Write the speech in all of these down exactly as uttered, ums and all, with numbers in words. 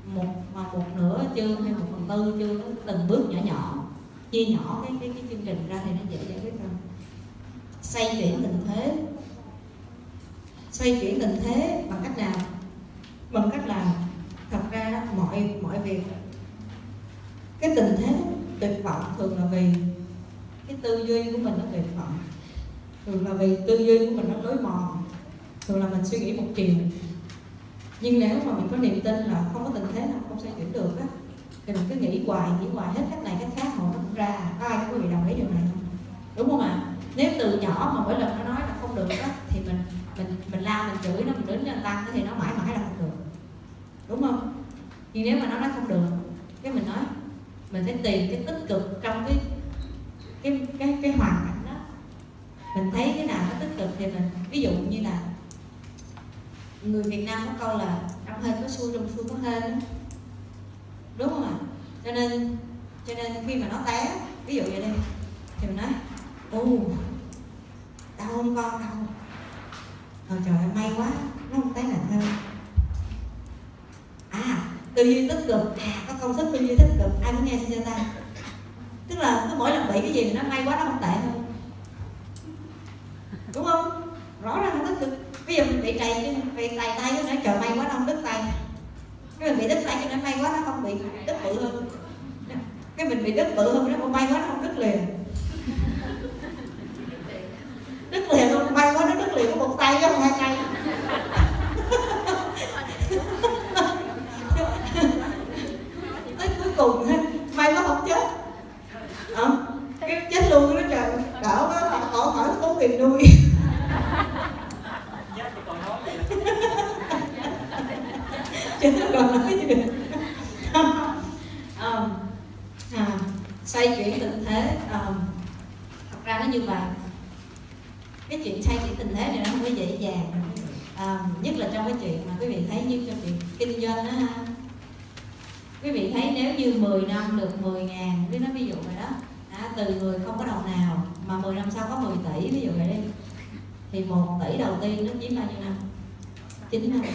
một mà một nửa chương hay một phần tư chương, từng bước nhỏ nhỏ, chia nhỏ cái cái cái chương trình ra thì nó dễ giải quyết hơn. Xoay chuyển tình thế. Xoay chuyển tình thế bằng cách nào? Bằng cách là thật ra đó, mọi mọi việc, cái tình thế tuyệt vọng thường là vì cái tư duy của mình nó tuyệt vọng, thường là vì tư duy của mình nó lối mòn, thường là mình suy nghĩ một chiều. Nhưng nếu mà mình có niềm tin là không có tình thế nào không xoay chuyển được á, thì mình cứ nghĩ hoài, nghĩ hoài hết cách này cách khác mà nó cũng ra. Có ai có quý vị đồng ý điều này không? Đúng không ạ? À? Nếu từ nhỏ mà mỗi lần nó nói là không được á, thì mình mình mình la, mình chửi nó, mình đứng lên tăng thì nó mãi mãi là không được, đúng không? Nhưng nếu mà nó nói không được, cái mình nói mình phải tìm cái tích cực trong cái cái cái cái hoàn cảnh đó. Mình thấy cái nào nó tích cực thì mình, ví dụ như là người Việt Nam có câu là trong hên có xui, trong xui có hên đó. Đúng không ạ? À? Cho nên cho nên khi mà nó té, ví dụ vậy đây, thì mình nói ô đau không con, đau. Ờ trời ơi may quá, nó không té nặng hơn. À tư duy tích cực, à có công thức tư duy tích cực, ai muốn nghe xin giơ tay. Tức là cứ mỗi lần bị cái gì nó may quá nó không tệ hơn, đúng không? Rõ ràng nó tích cực. Ví dụ mình bị trầy chân, bị trầy tay, nó nói trời may quá nó không đứt tay. Cái mình bị đứt tay cho nên may quá nó không bị đứt bự hơn. Cái mình bị đứt bự hơn nó may quá nó không đứt liền. Đứt liền luôn, may quá nó đứt liền có một tay chứ không hai tay. Tới cuối cùng may quá không chết. À, cái chết luôn nó trời, đỡ quá họ hỏi nó tốn tiền nuôi. Chứ nó còn nói gì được. à, à, xoay chuyển tình thế, à, thật ra nó như vậy. Cái chuyện xoay chuyển tình thế này nó không có dễ dàng, à, nhất là trong cái chuyện mà quý vị thấy như trong chuyện kinh doanh đó ha. Quý vị thấy nếu như mười năm được mười ngàn, với nó ví dụ vậy đó, à, từ người không có đồng nào mà mười năm sau có mười tỷ, ví dụ vậy đi, thì một tỷ đầu tiên nó chiếm bao nhiêu năm? chín năm.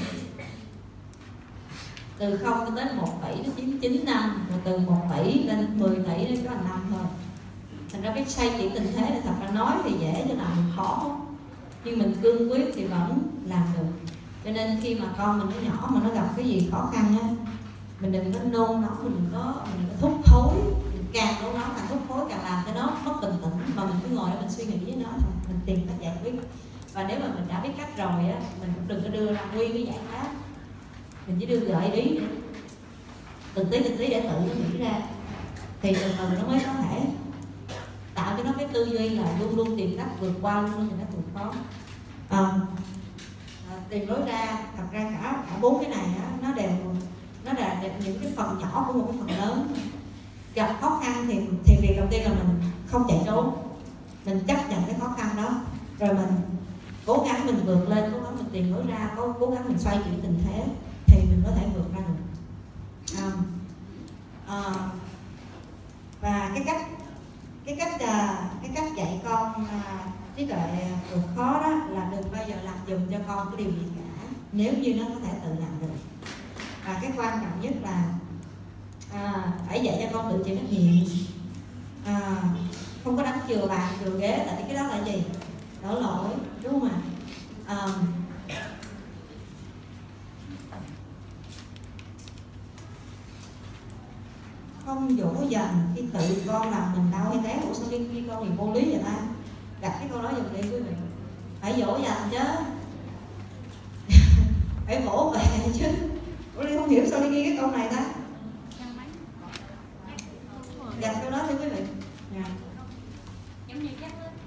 Từ không đến một tỷ nó chiếm chín năm, rồi từ một tỷ lên mười tỷ nó có năm thôi. Thành ra cái xoay chuyển tình thế này thật ra nói thì dễ chứ làm mình khó không? Nhưng mình cương quyết thì vẫn làm được. Cho nên khi mà con mình nó nhỏ mà nó gặp cái gì khó khăn á, mình đừng có nôn nóng, mình đừng có mình đừng có thúc hối, mình càng nôn nóng càng thúc hối càng làm cho nó mất bình tĩnh, mà mình cứ ngồi đó mình suy nghĩ với nó thôi, mình tìm cách giải quyết. Và nếu mà mình đã biết cách rồi á, mình cũng đừng có đưa ra nguyên cái giải pháp, mình chỉ đưa gợi ý để từng tí từng tí để tự nó nghĩ ra, thì từ từ nó mới có thể tạo cho nó cái tư duy là luôn luôn tìm cách vượt qua, luôn luôn tìm cách vượt khó. À, à, tìm lối ra, thật ra cả cả bốn cái này á, nó đều nó là những cái phần nhỏ của một cái phần lớn. Gặp khó khăn thì thì việc đầu tiên là mình không chạy trốn, mình chấp nhận cái khó khăn đó, rồi mình cố gắng mình vượt lên, cố gắng mình tìm lối ra, cố cố gắng mình xoay chuyển tình thế thì mình có thể vượt ra được. À, à, và cái cách cái cách cái cách dạy con trí tuệ vượt khó đó là đừng bao giờ làm dùm cho con cái điều gì cả, nếu như nó có thể tự làm được. Và cái quan trọng nhất là à, phải dạy cho con tự chịu trách nhiệm, à, không có đánh chừa bàn chừa ghế, tại cái đó là gì? Đổ lỗi, đúng không ạ? À, không dỗ dành khi tự con làm mình đau hay té. Ủa sao đi khi con liền vô lý vậy ta? Đặt cái câu đó dùm đi quý vị. Phải dỗ dành chứ, phải vỗ về chứ. Ủa đi không hiểu sao đi ghi cái câu này ta? Đặt câu đó thưa quý vị. Yeah. Giống như chắc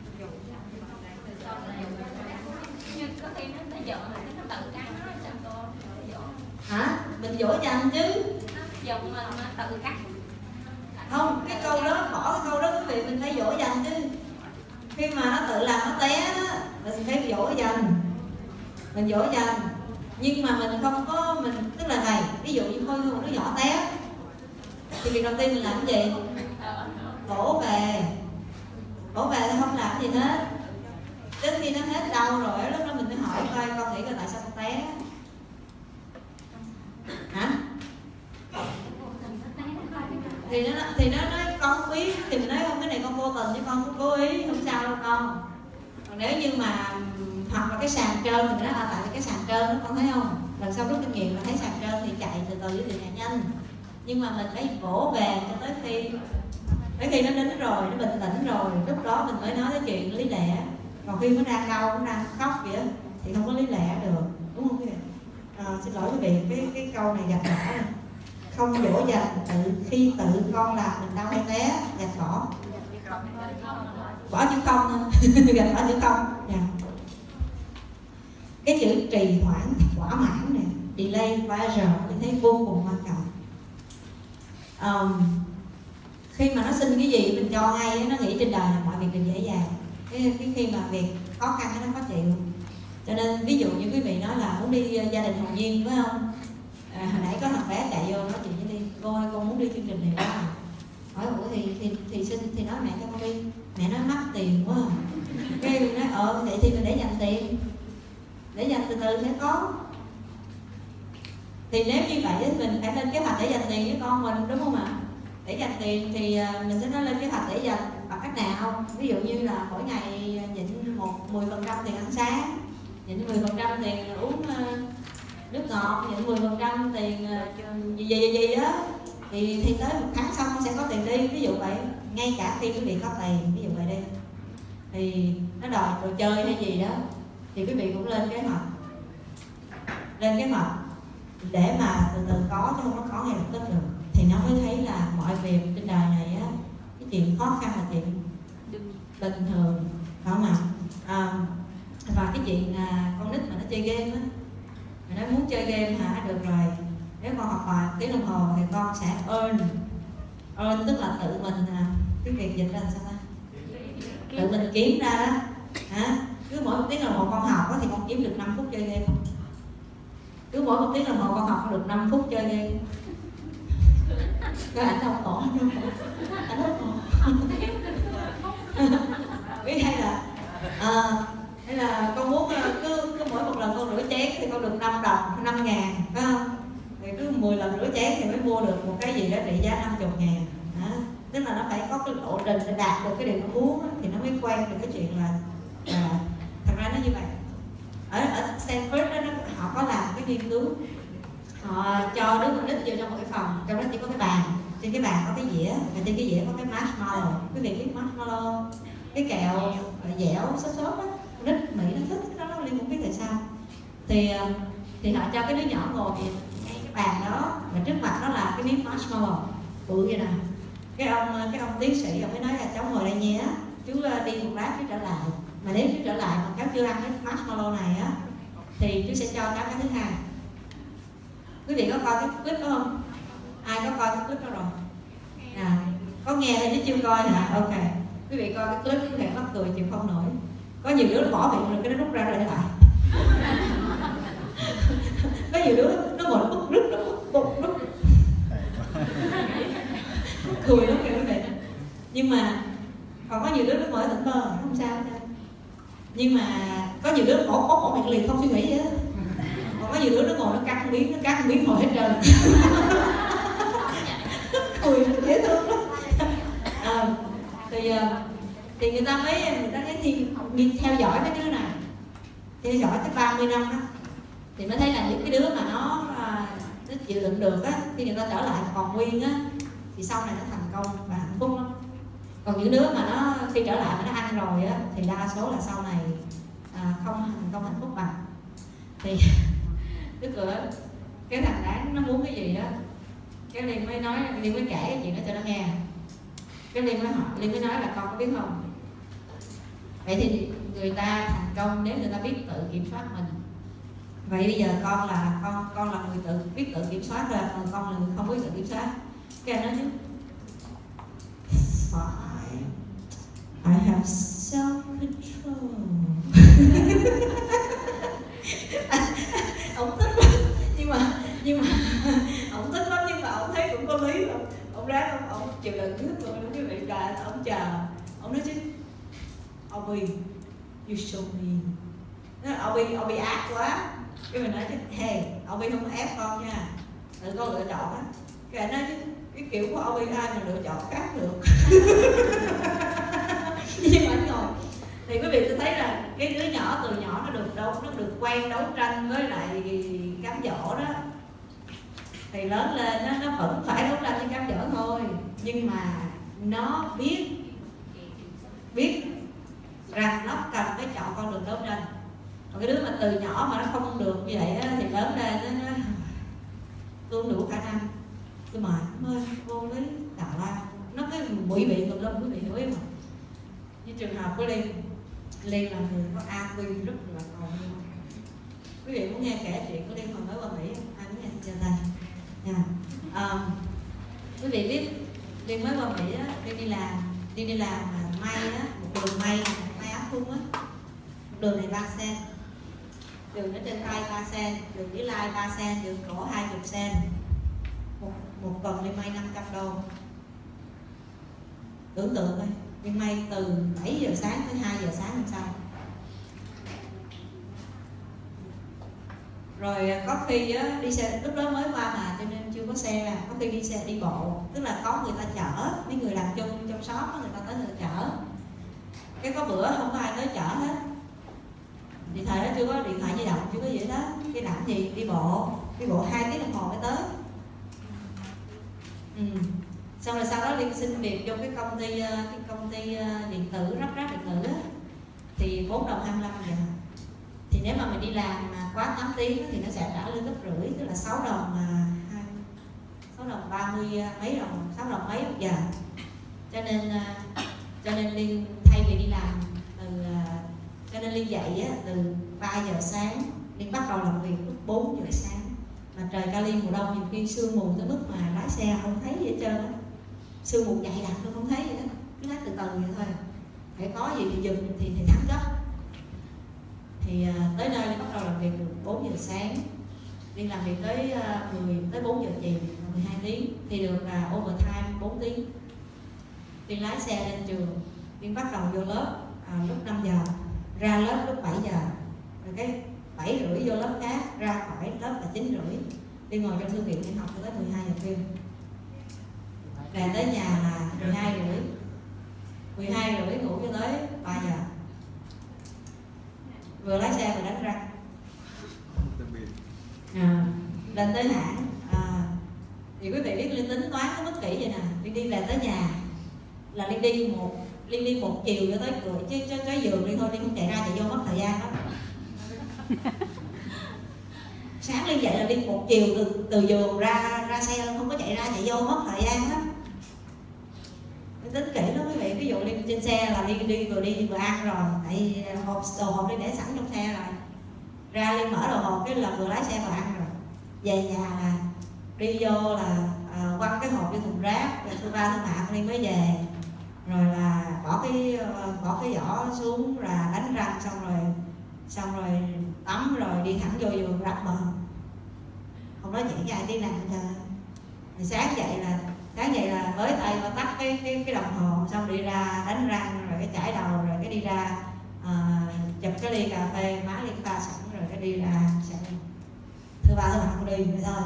như có khi nó nó giận thì nó tự cắn nó sao cô dỗ. Hả? Mình dỗ dành chứ. Giận mình mà tự cắn. Không, cái câu đó, bỏ cái câu đó quý vị, mình phải dỗ dành chứ. Khi mà nó tự làm nó té đó, mình phải dỗ dành. Mình dỗ dành. Nhưng mà mình không có, mình tức là này, ví dụ như thôi một đứa nhỏ té thì việc đầu tiên mình làm cái gì? Vỗ về. Vỗ về thì không làm gì hết. Đến khi nó hết đau rồi, lúc đó mình mới hỏi coi con nghĩ là tại sao con té. Hả? thì nó thì nó nói con không biết, thì mình nói không, cái này con vô tình chứ con không cố ý, không sao đâu con. Còn nếu như mà hoặc là cái sàn trơn thì nó à, tại cái sàn trơn đó con thấy không, lần sau rút kinh nghiệm là thấy sàn trơn thì chạy từ từ với từ nhà nhanh, nhưng mà mình phải vỗ về cho tới khi tới khi nó nín rồi, nó bình tĩnh rồi, lúc đó mình mới nói cái chuyện lý lẽ. Còn khi nó đang đau, nó đang khóc vậy thì không có lý lẽ được, đúng không quý vị? À, xin lỗi quý vị, cái cái câu này gạch bỏ này. Không dỗ dành tự khi tự con làm mình đau hay té, gạch bỏ, bỏ chữ không thôi. Gạch bỏ chữ không. Yeah. Cái chữ trì hoãn, thỏa mãn này, delay, pleasure, mình thấy vô cùng quan trọng. Um, khi mà nó xin cái gì mình cho ngay, nó nghĩ trên đời là mọi việc đều dễ dàng. Cái, cái khi mà việc khó khăn nó khó chịu. Cho nên ví dụ như quý vị nói là muốn đi gia đình hồn nhiên phải không? À, hồi nãy có thằng bé chạy vô nói chuyện với đi, cô ơi con muốn đi chương trình này quá. Hỏi ủa thì thì thì xin thì nói mẹ cho con đi. Mẹ nói mắc tiền quá. Cái nói ờ vậy thì mình để dành tiền, để dành từ từ sẽ có. Thì nếu như vậy mình phải lên kế hoạch để dành tiền với con mình, đúng không ạ? Để dành tiền thì mình sẽ nói lên kế hoạch để dành bằng cách nào. Ví dụ như là mỗi ngày nhịn một mười phần trăm tiền ăn sáng, nhịn mười phần trăm tiền uống nước ngọt, nhịn mười phần trăm tiền gì gì gì gì đó, thì thì tới một tháng sau sẽ có tiền đi, ví dụ vậy. Ngay cả khi quý vị có tiền, ví dụ vậy đi, thì nó đòi đồ chơi hay gì đó thì quý vị cũng lên kế hoạch, lên kế hoạch để mà từ từ có, chứ không có có ngay lập tức được. Thì nó mới thấy là mọi việc trên đời này á, cái chuyện khó khăn là chuyện bình thường, phải không ạ? À, và cái chuyện là con nít mà nó chơi game á, mà nó muốn chơi game hả, được rồi, nếu con học bài tiếng đồng hồ thì con sẽ earn, earn tức là tự mình, cái việc dịch ra làm sao ta, tự mình kiếm ra đó, hả? Cứ mỗi một tiếng đồng hồ con học thì con kiếm được năm phút chơi game, cứ mỗi một tiếng đồng hồ con học được năm phút chơi game. Cái ảnh đau khổ, anh đau khổ. Biết hay là à, hay là con muốn cứ, cứ mỗi một lần con rửa chén thì con được năm đồng, năm ngàn, phải không? Thì cứ mười lần rửa chén thì mới mua được một cái gì đó trị giá năm mươi ngàn. Đó. Tức là nó phải có cái lộ trình để đạt được cái điều nó muốn đó, thì nó mới quen được cái chuyện là, là thật ra nó như vậy. Ở, ở Stanford đó, nó, họ có làm cái nghiên cứu, họ cho đứa con nít vô trong một cái phòng, trong đó chỉ có cái bàn, trên cái bàn có cái dĩa, và trên cái dĩa có cái marshmallow. Quý vị biết marshmallow, cái kẹo dẻo xốp xốp á, con nít Mỹ nó thích cái đó, Linh không biết tại sao. Thì thì họ cho cái đứa nhỏ ngồi ngay cái bàn đó, và trước mặt đó là cái miếng marshmallow bự vậy nè. Cái ông cái ông tiến sĩ ông mới nói là cháu ngồi đây nhé, chú đi một lát chú trở lại, mà nếu chú trở lại mà cháu chưa ăn cái marshmallow này á thì chú sẽ cho cháu cái thứ hai. Quý vị có coi cái clip đó không? Ai có coi cái clip đó rồi? À, có nghe thôi chứ chưa coi hả? Ok. Quý vị coi cái clip có thể mắc cười chịu không nổi. Có nhiều đứa nó bỏ miệng rồi cái nó rút ra rồi để lại. Có nhiều đứa nó ngồi nó bứt rứt, nó bứt bụng rứt. Cười lắm kìa quý vị. Nhưng mà còn có nhiều đứa nó ngồi tỉnh bơ, nó không sao hết. Nhưng mà có nhiều đứa bỏ bỏ bỏ miệng liền không suy nghĩ gì hết. Còn có nhiều đứa nó ngồi nó cắt miếng, nó cắt miếng ngồi hết trơn. Cười dễ thương lắm. À, thì thì người ta mới người ta thấy thì đi theo dõi mấy đứa này, theo dõi tới ba mươi năm đó, thì mới thấy là những cái đứa mà nó nó chịu đựng được á, khi người ta trở lại còn nguyên á, thì sau này nó thành công và hạnh phúc lắm. Còn những đứa mà nó khi trở lại mà nó ăn rồi á, thì đa số là sau này à, không thành công hạnh phúc bằng. Thì tức là cái thằng đáng nó muốn cái gì đó, cái Liên mới nói, Liên mới kể cái chuyện đó cho nó nghe. Cái Liên mới hỏi, Liên mới nói là con có biết không, vậy thì người ta thành công nếu người ta biết tự kiểm soát mình. Vậy bây giờ con là con con là người tự biết tự kiểm soát rồi, còn con là người không biết tự kiểm soát. Cái anh nói chứ phải, I have self control. Ông thích lắm, nhưng mà nhưng mà ông thích lắm nhưng mà ông thấy cũng có lý không? Ông ráng ông ông chịu đựng trước rồi quý vị trời, ông chờ, ông nói chứ, Obi, you show me. Nó Obi Obi ác quá, cái mình nói chứ, hey, Obi không ép con nha, tự con lựa chọn á. Cái nói cái kiểu của ông ai mà lựa chọn khác được. Nhưng mà anh ngồi thì quý vị sẽ thấy là cái đứa nhỏ từ nhỏ nó được đấu nó được quen đấu tranh với lại cám dỗ đó, thì lớn lên đó, nó vẫn phải đấu tranh với cám dỗ thôi, nhưng mà nó biết biết rằng nó cần phải chọn con đường đấu tranh. Còn cái đứa mà từ nhỏ mà nó không được như vậy đó, thì lớn lên nó, nó tôi không đủ khả năng, tôi mệt ơi vô lý Đà La, nó cái quỷ biện tùm lum quý vị hiểu không? Như trường hợp của Liên, Liên là người có a quy rất là cầu. Quý vị muốn nghe kể chuyện của Liên hồi mới qua Mỹ không? Ai muốn nghe giơ tay? Yeah. Um, quý vị biết Liên mới qua Mỹ á, Liên đi làm, Liên đi làm mà may á, một đường may, may áo thun á, một đường này ba sen, đường ở trên tay ba sen, đường dưới lai ba sen, đường cổ hai chục sen, một một tuần Liên may năm trăm đô. Tưởng tượng thôi, Liên may từ bảy giờ sáng tới hai giờ sáng hôm sau. Rồi có khi á, đi xe, lúc đó mới qua mà cho nên chưa có xe, có khi đi xe đi bộ, tức là có người ta chở, mấy người làm chung trong shop người ta tới người ta chở. Cái có bữa không có ai tới chở hết, thì thời đó chưa có điện thoại di động, chưa có gì đó, cái làm gì đi bộ, đi bộ hai tiếng đồng hồ mới tới. Ừ. Xong rồi sau đó Liên xin việc vô cái công ty cái công ty điện tử, ráp ráp điện tử á, thì bốn đồng hai mươi lăm giờ. Thì nếu mà mình đi làm mà quá tám tiếng thì nó sẽ trả lương gấp rưỡi, tức là sáu đồng sáu đồng ba mươi mấy đồng, sáu đồng mấy một giờ. Cho nên cho nên Liên thay vì đi làm từ cho nên Liên dậy á, từ ba giờ sáng, Liên bắt đầu làm việc lúc bốn giờ sáng. Mà trời Cali mùa đông nhiều khi sương mù tới mức mà lái xe không thấy gì hết trơn á, sương mù dày đặc tôi không thấy gì hết, cứ lái từ từ vậy thôi. Phải có gì thì dừng thì thì thắng gấp. Thì uh, tới nơi Liên bắt đầu làm việc từ bốn giờ sáng, Liên làm việc tới uh, mười tới bốn giờ chiều, mười hai tiếng, thì được là uh, overtime bốn tiếng. Liên lái xe lên trường, Liên bắt đầu vô lớp uh, lúc năm giờ, ra lớp lúc bảy giờ, rồi cái bảy rưỡi vô lớp khác, ra khỏi lớp là chín rưỡi. Liên ngồi trong thư viện để học tới mười hai giờ khuya. Về tới nhà là mười hai rưỡi, mười hai rưỡi ngủ cho tới ba giờ. Vừa lái xe vừa đánh răng. À, lên tới hãng à, thì quý vị biết Liên tính toán nó mất kỹ vậy nè. Liên đi về tới nhà là Liên đi một Liên đi một chiều cho tới cửa chứ cho tới giường Liên thôi, Liên không chạy ra chạy vô mất thời gian đó. Sáng Liên dậy là Liên một chiều từ từ giường ra ra xe, không có chạy ra chạy vô mất thời gian đó. Liên tính kỹ lắm quý vị. Ví dụ Liên trên xe là Liên đi vừa đi vừa ăn rồi, tại hộp đồ hộp Liên để sẵn trong xe rồi, ra Liên mở đồ hộp cái là vừa lái xe vừa ăn rồi. Về nhà là đi vô là uh, quăng cái hộp vô thùng rác, rồi thư ba thư mạng Liên mới về, rồi là bỏ cái uh, bỏ cái vỏ xuống, là đánh răng xong rồi xong rồi tắm rồi đi thẳng vô giường rắp mền, không nói chuyện với ai tiếng nào hết trơn. Rồi sáng dậy là sáng dậy là với tay và tắt cái cái cái đồng hồ, xong đi ra đánh răng rồi cái chải đầu, rồi cái đi ra uh, chụp cái ly cà phê má Liên pha sẵn, rồi cái đi ra sẽ thứ ba thứ ba không đi vậy thôi.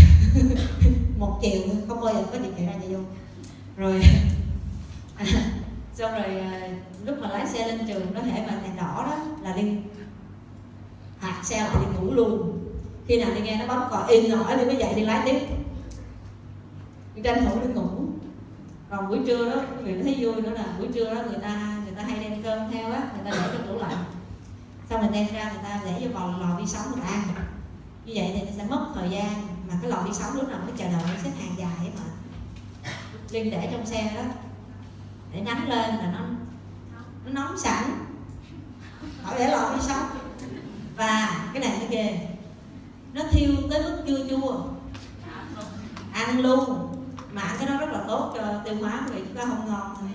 Một chiều không bao giờ có chuyện chạy ra chạy vô. Rồi à, xong rồi à, lúc mà lái xe lên trường nó hễ mà đèn đỏ đó là Liên hạt xe lại Liên ngủ luôn. Khi nào Liên nghe nó bấm còi in rồi Liên mới dậy Liên lái tiếp, Liên tranh thủ Liên ngủ. Còn buổi trưa đó quý vị thấy vui nữa là buổi trưa đó người ta người ta hay đem cơm theo á, người ta để trong tủ lạnh, xong mình đem ra người ta để vô vào lò vi sóng người ta ăn. Như vậy thì nó sẽ mất thời gian, mà cái lò vi sóng lúc nào mới chờ đợi xếp hàng dài ấy mà. Liên để trong xe đó để nhánh lên là nó nó nóng sẵn, họ để lò vi sóng. Và cái này nó ghê, nó thiêu tới mức chua chua ăn luôn, mà ăn cái đó rất là tốt cho tiêu hóa vì chúng ta không ngon thôi.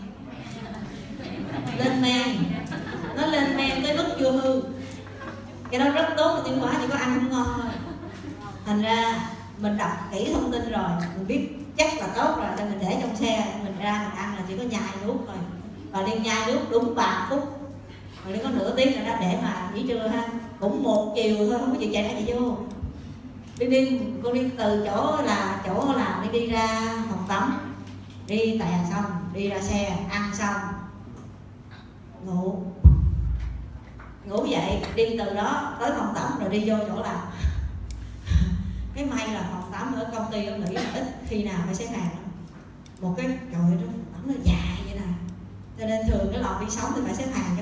Lên men, nó lên men tới mức chưa hư, cái đó rất tốt cho tiêu hóa, chỉ có ăn không ngon thôi. Thành ra mình đọc kỹ thông tin rồi mình biết chắc là tốt rồi, nên mình để trong xe, mình ra mình ăn là chỉ có nhai nuốt thôi. Và Liên nhai nuốt đúng ba phút, rồi Liên có nửa tiếng nữa đó để mà nghỉ trưa ha, cũng một chiều thôi, không có chịu chạy ra chạy vô. đi đi con đi từ chỗ là chỗ làm đi đi ra phòng tắm, đi tè xong đi ra xe ăn xong ngủ ngủ dậy đi từ đó tới phòng tắm rồi đi vô chỗ làm. Cái may là phòng tắm ở công ty ông nghĩ là ít khi nào phải xếp hàng lắm. Một cái trời ơi, phòng tắm nó dài vậy nè, cho nên thường cái lò vi sóng thì phải xếp hàng